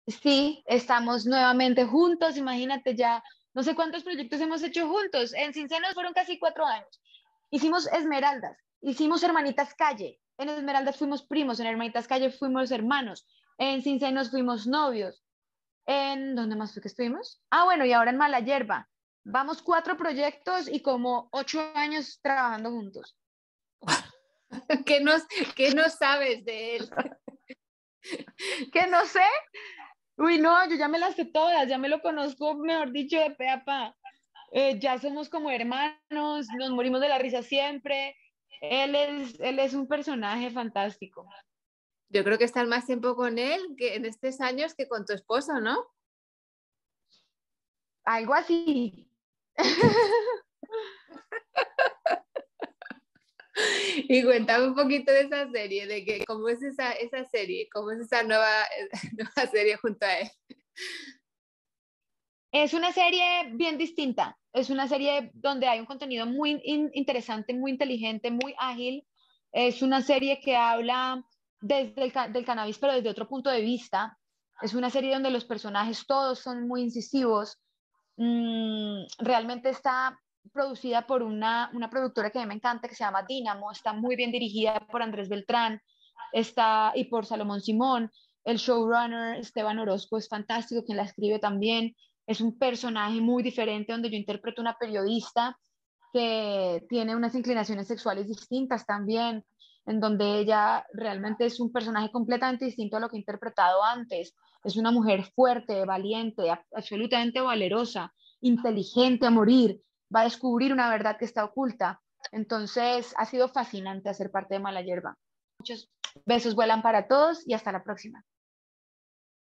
Sí, estamos nuevamente juntos, imagínate ya, no sé cuántos proyectos hemos hecho juntos. En Cincenos fueron casi 4 años. Hicimos Esmeraldas, hicimos Hermanitas Calle. En Esmeraldas fuimos primos, en Hermanitas Calle fuimos hermanos, en Cincenos fuimos novios. ¿En dónde más fue que estuvimos? Ah, bueno, y ahora en Mala Hierba. Vamos 4 proyectos y como 8 años trabajando juntos. ¿Qué nos, qué no sabes de él? Que no sé. Uy, no, yo ya me las sé todas, ya me lo conozco, mejor dicho, de pe a pa. Ya somos como hermanos, nos morimos de la risa siempre. Él es un personaje fantástico. Yo creo que estás más tiempo con él que en estos años que con tu esposo, ¿no? Algo así. Y cuéntame un poquito de esa serie, de que cómo es esa serie, cómo es esa nueva, nueva serie junto a él. Es una serie bien distinta. Es una serie donde hay un contenido muy interesante, muy inteligente, muy ágil. Es una serie que habla desde del cannabis, pero desde otro punto de vista. Es una serie donde los personajes todos son muy incisivos. Realmente está producida por una productora que a mí me encanta, que se llama Dynamo. Está muy bien dirigida por Andrés Beltrán y por Salomón Simón. El showrunner Esteban Orozco es fantástico, quien la escribe también. Es un personaje muy diferente donde yo interpreto una periodista que tiene unas inclinaciones sexuales distintas también, en donde ella realmente es un personaje completamente distinto a lo que he interpretado antes. Es una mujer fuerte, valiente, absolutamente valerosa, inteligente a morir, va a descubrir una verdad que está oculta. Entonces, ha sido fascinante hacer parte de Mala Hierba. Muchos besos vuelan para todos y hasta la próxima.